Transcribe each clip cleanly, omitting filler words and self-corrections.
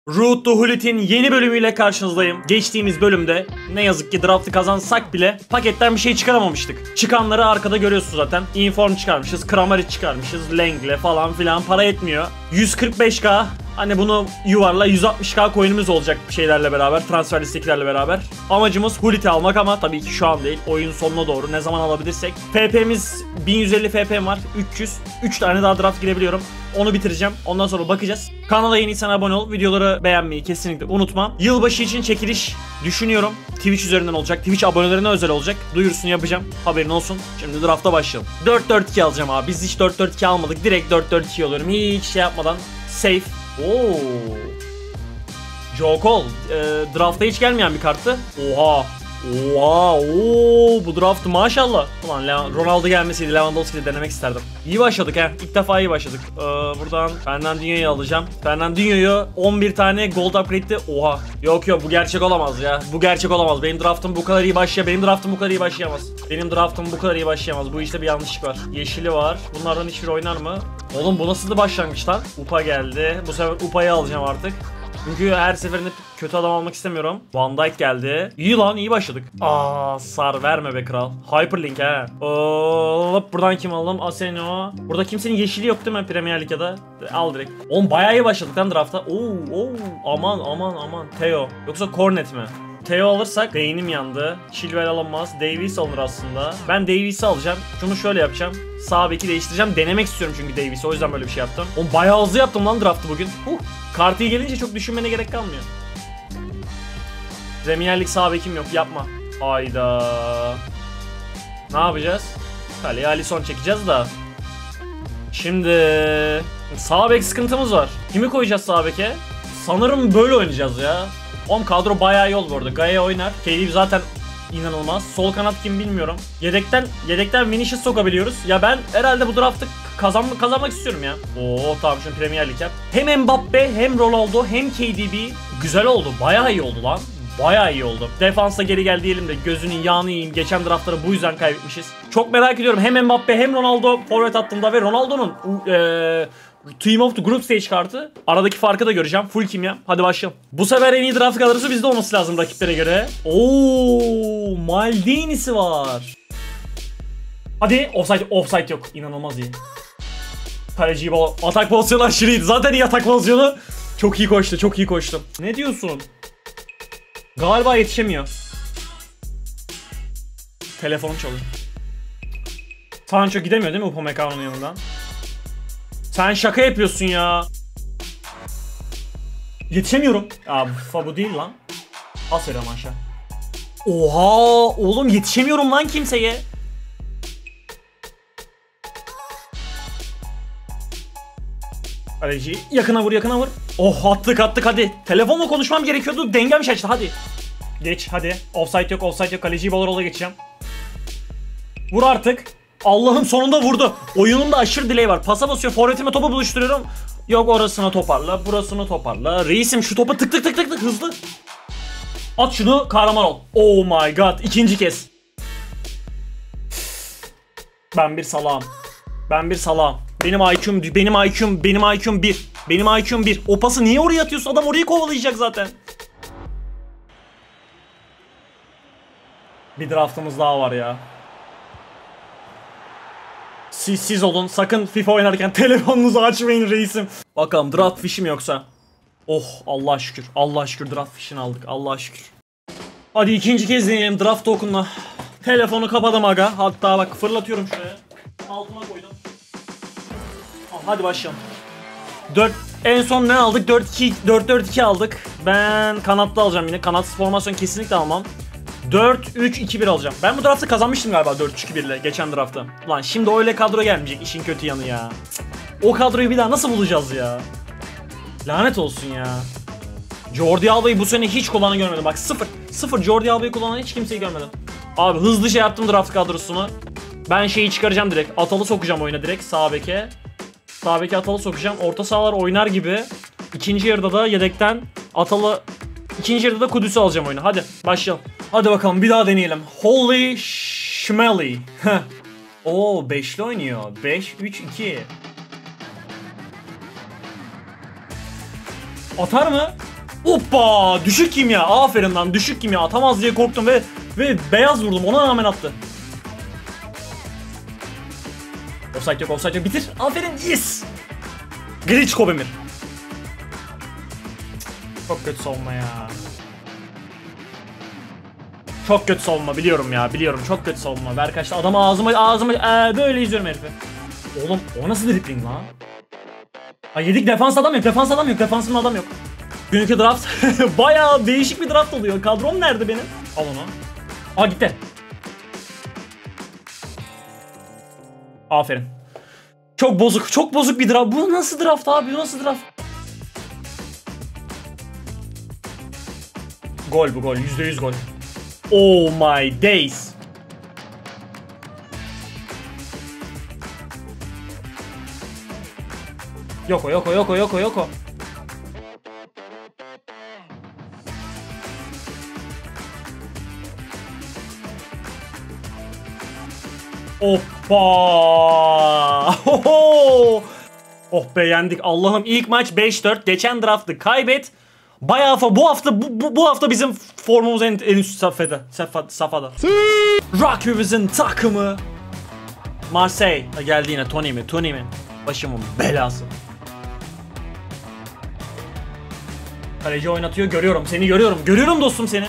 Road to Hulit'in yeni bölümüyle karşınızdayım. Geçtiğimiz bölümde ne yazık ki draftı kazansak bile paketten bir şey çıkaramamıştık. Çıkanları arkada görüyorsunuz zaten. Inform çıkarmışız, Kramaric çıkarmışız, Lengle falan filan, para etmiyor. 145k, hani bunu yuvarla 160k coin'imiz olacak bir şeylerle beraber, transfer listekilerle beraber. Amacımız Hulit'i almak ama tabii ki şu an değil. Oyun sonuna doğru ne zaman alabilirsek. FP'miz 1150 FP'm var, 300. 3 tane daha draft girebiliyorum. Onu bitireceğim. Ondan sonra bakacağız. Kanala yeniysen abone ol. Videoları beğenmeyi kesinlikle unutma. Yılbaşı için çekiliş düşünüyorum. Twitch üzerinden olacak. Twitch abonelerine özel olacak. Duyurusunu yapacağım. Haberin olsun. Şimdi drafta başlayalım. 4-4-2 alacağım abi. Biz hiç 4-4-2 almadık. Direkt 4-4-2 alıyorum. Hiç şey yapmadan. Safe. Oo. Joe Cole. Drafta hiç gelmeyen bir karttı. Oha. Oha, ooo, bu draft maşallah. Ulan Ronaldo gelmeseydi Lewandowski'yi denemek isterdim. İyi başladık he. İlk defa iyi başladık. Buradan Fernandinho'yu alacağım. Fernandinho'yu 11 tane gold upgrade'ti. Oha. Yok bu gerçek olamaz ya. Bu gerçek olamaz. Benim draftım bu kadar iyi başlayamaz. Bu işte bir yanlışlık var. Yeşili var. Bunlardan hiçbiri oynar mı? Oğlum bu nasıl da başlangıç lan? Upa geldi. Bu sefer Upa'yı alacağım artık. Çünkü her seferinde kötü adam almak istemiyorum. Van Dijk geldi. İyi lan, iyi başladık. Sar verme be kral. Hyperlink he. Buradan kim alalım? Aseno. Burada kimsenin yeşili yok değil mi Premier Lig ya da? Al direkt. Oğlum bayağı iyi başladık lan drafta. Aman. Theo. Yoksa Cornet mi? Theo alırsak beynim yandı. Chilwell alınmaz. Davies alınır aslında. Ben Davies'i alacağım. Şunu şöyle yapacağım. Sağ beki değiştireceğim. Denemek istiyorum çünkü Davies'i. O yüzden böyle bir şey yaptım. Oğlum bayağı hızlı yaptım lan draftı bugün. Kartı gelince çok düşünmene gerek kalmıyor. Premier Lig sağ bekim yok. Yapma. Hayda. Ne yapacağız? Kaleye Alisson çekeceğiz da. Şimdi sağ bek sıkıntımız var. Kimi koyacağız sağ beke? Sanırım böyle oynayacağız ya. Oğlum kadro bayağı iyi oldu bu arada. Gaia oynar. KD zaten inanılmaz. Sol kanat kim bilmiyorum. Yedekten Vinicius sokabiliyoruz. Ya ben herhalde bu draftı kazanmak istiyorum ya. Tamam, şu Premier Lig yap. Hem Mbappe hem Ronaldo hem KDB. Güzel oldu. Bayağı iyi oldu lan. Bayağı iyi oldu. Defansa geri gel diyelim de gözünün yağını yiyeyim. Geçen draftları bu yüzden kaybetmişiz. Çok merak ediyorum. Hem Mbappe hem Ronaldo forvet hattında ve Ronaldo'nun Team of the Group Stage kartı. Aradaki farkı da göreceğim. Full kimya. Hadi başlayalım. Bu sefer en iyi draft kadrosu bizde olması lazım rakiplere göre. Maldini'si var. Hadi offside yok. İnanılmaz iyi. Kaleciyi atak pozisyonu aşırıydı. Zaten iyi atak pozisyonu. Çok iyi koştu. Ne diyorsun? Galiba yetişemiyor. Telefonum çalıyor. Sancho gidemiyor değil mi Upamecano'nun yanından? Sen şaka yapıyorsun ya. Yetişemiyorum. Bu değil lan. Pas veriyorum aşağı. Oha oğlum, yetişemiyorum lan kimseye. Kaleci yakına vur. Attık hadi. Telefonla konuşmam gerekiyordu. Dengem şaştı hadi. Geç hadi. Offside yok. Kaleciyi Bolarola geçeceğim. Vur artık. Allah'ım sonunda vurdu. Oyunun da aşırı delay var. Pasa basıyor. Forvetime topu buluşturuyorum. Yok orasını toparla. Burasını toparla. Reisim şu topa tık hızlı. At şunu, kahraman ol. Oh my god. İkinci kez. Ben bir salağım. Benim IQ'm 1. O pası niye oraya atıyorsun? Adam orayı kovalayacak zaten. Bir draftımız daha var ya. Siz olun. Sakın FIFA oynarken telefonunuzu açmayın reisim. Bakalım draft fişim yoksa. Allah şükür draft fişini aldık. Allah şükür. Hadi ikinci kez deneyelim draft token'la. Telefonu kapadım aga. Hatta bak fırlatıyorum şuraya. Altına koydum. Hadi başlayalım. En son ne aldık? 4-4-2 aldık. Ben kanatlı alacağım yine. Kanatsız formasyon kesinlikle almam. 4-3-2-1 alacağım. Ben bu draftı kazanmıştım galiba 4-3-2-1 ile geçen draftta. Lan şimdi öyle kadro gelmeyecek, işin kötü yanı ya. O kadroyu bir daha nasıl bulacağız ya? Lanet olsun ya. Jordi Alba'yı bu sene hiç kullanan görmedim. Bak sıfır Jordi Alba'yı kullanan hiç kimseyi görmedim. Abi hızlı şey yaptım draft kadrosunu. Ben şeyi çıkaracağım direkt. Atalı sokacağım oyuna direkt sağ beke. Sağ beke Atalı sokacağım. Orta sahalar oynar gibi. İkinci yarıda da yedekten Atalı. İkinci yarıda da Kudüs'ü alacağım oyuna. Hadi başlayalım. Hadi bakalım bir daha deneyelim. Holy Schmelly. Beşli oynuyor. 5-3-2. Atar mı? Hoppa! Düşük kimya. Aferin lan, düşük kimya. Atamaz diye korktum ve beyaz vurdum. Ona rağmen attı. Offside yok, offside yok. Bitir. Aferin. Yes. Grichko Bemir. Çok kötü savunma ya. Çok kötü savunma, biliyorum ya, biliyorum. Çok kötü savunma. Berkaç'ta adamı ağzıma böyle izliyorum herifi. Oğlum o nasıl dribbling lan? Ha yedik, defans adam yok, defans adam yok, defansımda adam yok. Günkü draft bayağı değişik bir draft oluyor. Kadrom nerede benim? Al onu. Aa gitti. Aferin. Çok bozuk, çok bozuk bir draft. Bu nasıl draft abi? Bu nasıl draft? Gol bu, gol. %100 gol. Oh my days. Yoko. Hoppa! Hoho! Oh be, yendik. Allah'ım, ilk maç 5-4. Geçen draftı kaybet. Bayağı bu hafta bizim formumuz en üst safhada. Rakibimizin takımı Marseille. Geldi yine Tony mi? Başımın belası. Kaleci oynatıyor, görüyorum seni, görüyorum dostum seni.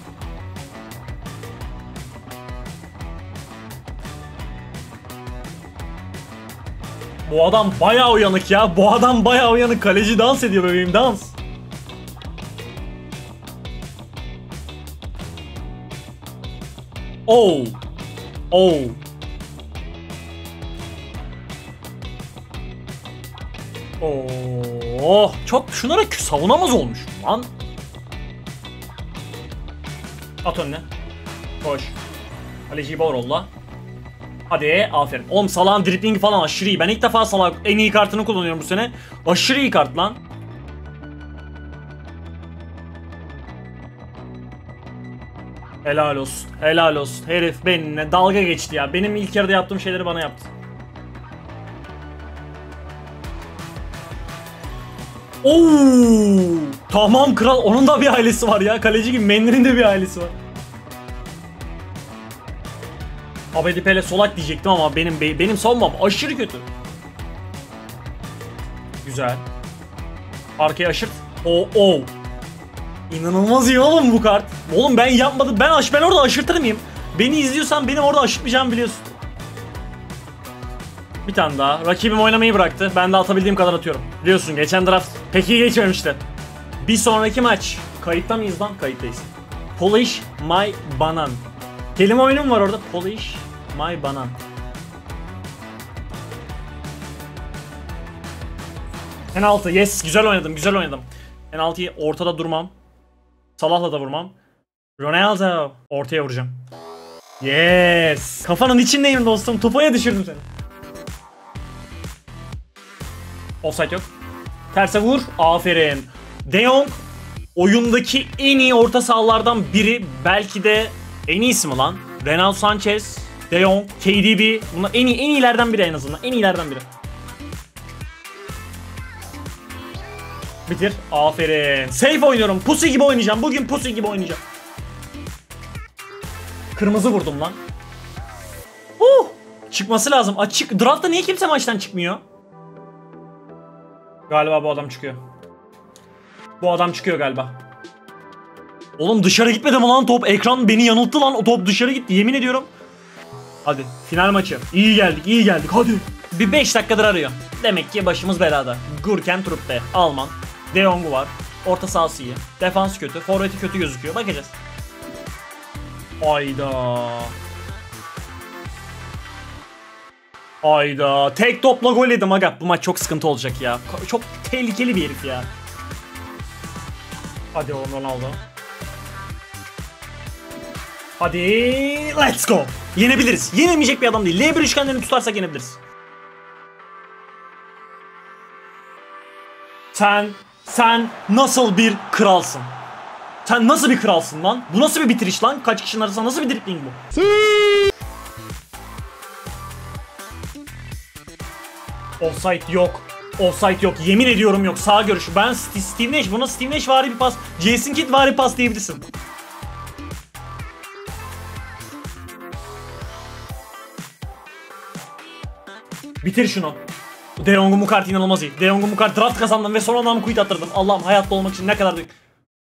Bu adam bayağı uyanık ya. Kaleci dans ediyor bebeğim, dans. Oh. Oh. Çok şunlara savunamaz olmuş lan. At önüne. Koş. Kaleciyi Borolla. Hadi, aferin. Oğlum Salah'ın driblingi falan aşırı iyi. Ben ilk defa Salah en iyi kartını kullanıyorum bu sene. Aşırı iyi kart lan. Helal olsun. Herif benimle dalga geçti ya. Benim ilk yarıda yaptığım şeyleri bana yaptı. Oo! Tamam kral. Onun da bir ailesi var ya. Kaleci gibi Mendy'nin de bir ailesi var. Abedi Pele Solak diyecektim ama benim savunmam aşırı kötü. Güzel. Arkaya aşırt. Oh. İnanılmaz iyi oğlum bu kart. Oğlum ben yapmadım. Ben orada aşırtır mıyım? Beni izliyorsan benim orada aşırtmayacağımı biliyorsun. Bir tane daha. Rakibim oynamayı bıraktı. Ben de atabildiğim kadar atıyorum. Biliyorsun geçen draft pek iyi geçmemişti. Bir sonraki maç. Kayıtta mıyız lan? Kayıttayız. Polish my banan. Kelime oyunum var orada. Polish my banan. Penaltı. Yes. Güzel oynadım. Penaltıyı ortada durmam. Salah'la da vurmam. Ronaldo. Ortaya vuracağım. Yes. Kafanın içindeyim dostum. Topaya düşürdüm seni. Offside yok. Terse vur. Aferin. De Jong oyundaki en iyi orta sahalardan biri. Belki de en iyisi mi lan? Renato Sanchez, De Jong, KDB. Bunlar en iyilerden biri en azından. En iyilerden biri. Bitir. Aferin. Safe oynuyorum. Pussy gibi oynayacağım. Bugün pussy gibi oynayacağım. Kırmızı vurdum lan. Çıkması lazım. Açık. Draft'ta niye kimse maçtan çıkmıyor? Galiba bu adam çıkıyor. Galiba. Oğlum dışarı gitmedi mi lan top? Ekran beni yanılttı lan. O top dışarı gitti. Yemin ediyorum. Hadi. Final maçı. İyi geldik. Hadi. Bir 5 dakikadır arıyor. Demek ki başımız belada. Gürken Truppe. Alman. De Jong'u var. Orta sahası iyi. Defans kötü. Forveti kötü gözüküyor. Bakacağız. Ayda. Tek topla gol yedim aga. Bu maç çok sıkıntı olacak ya. Çok tehlikeli bir herif ya. Hadi oğlum Ronaldo. Hadi. Let's go. Yenebiliriz. Yenemeyecek bir adam değil. L1 üçgenlerini tutarsak yenebiliriz. Sen nasıl bir kralsın? Sen nasıl bir kralsın lan? Bu nasıl bir bitiriş lan? Kaç kişinin arasında nasıl bir dribbling bu? Offside yok. Offside yok. Yemin ediyorum yok. Sağ görüşü. Ben Steve Nash. Buna Steve Nash vari bir pas. Jason Kidd vari pas diyebilirsin. Bitir şunu. De Jong'u Mukart inanılmaz iyi. De Jong'u Mukart draft kazandım ve son anlamı quit attırdım. Allah'ım hayatta olmak için ne kadar büyük.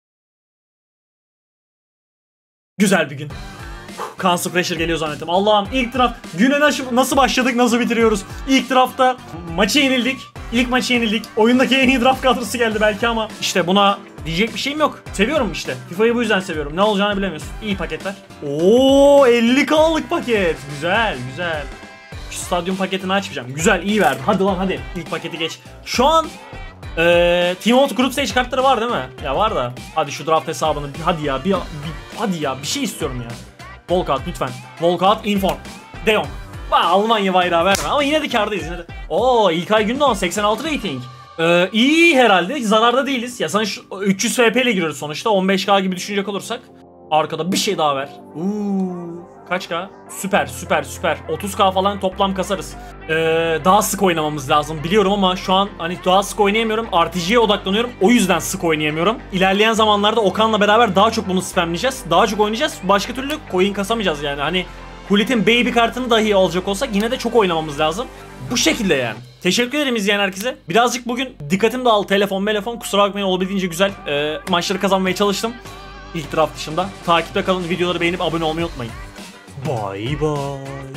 Güzel bir gün. Cancer Pressure geliyor zannettim. Allah'ım ilk draft. Güne nasıl başladık, nasıl bitiriyoruz? İlk draftta maçı yenildik. İlk maçı yenildik. Oyundaki en iyi draft kadrosu geldi belki ama işte buna diyecek bir şeyim yok. Seviyorum işte. FIFA'yı bu yüzden seviyorum. Ne olacağını bilemiyorsun. İyi paketler. Oo 50K'lık paket. Güzel güzel. Şu stadyum paketini açmayacağım. Güzel iyi verdi. Hadi lan hadi. İlk paketi geç. Şu an Team Out Group Stage kartları var değil mi? Ya var da. Hadi şu draft hesabını hadi ya hadi ya bir şey istiyorum ya. Volkout lütfen. Volkout Inform. De Jong. Almanya bayrağı verme ama yine de kârdayız yine de. Oo İlkay Gündoğan 86 rating. İyi herhalde. Zararda değiliz. Ya sana şu 300 FP ile giriyoruz sonuçta. 15K gibi düşünecek olursak. Arkada bir şey daha ver. Kaç K? Süper süper süper. 30K falan toplam kasarız. Daha sık oynamamız lazım biliyorum ama şu an hani daha sık oynayamıyorum. RTG'ye odaklanıyorum. O yüzden sık oynayamıyorum. İlerleyen zamanlarda Okan'la beraber daha çok bunu spamleyeceğiz. Daha çok oynayacağız. Başka türlü coin kasamayacağız yani. Hani Hulit'in baby kartını dahi alacak olsak yine de çok oynamamız lazım. Bu şekilde yani. Teşekkür ederim izleyen herkese. Birazcık bugün dikkatim dağıldı. Telefon kusura bakmayın olabildiğince güzel maçları kazanmaya çalıştım. İlk draft dışında. Takipte kalın, videoları beğenip abone olmayı unutmayın. Bye bye.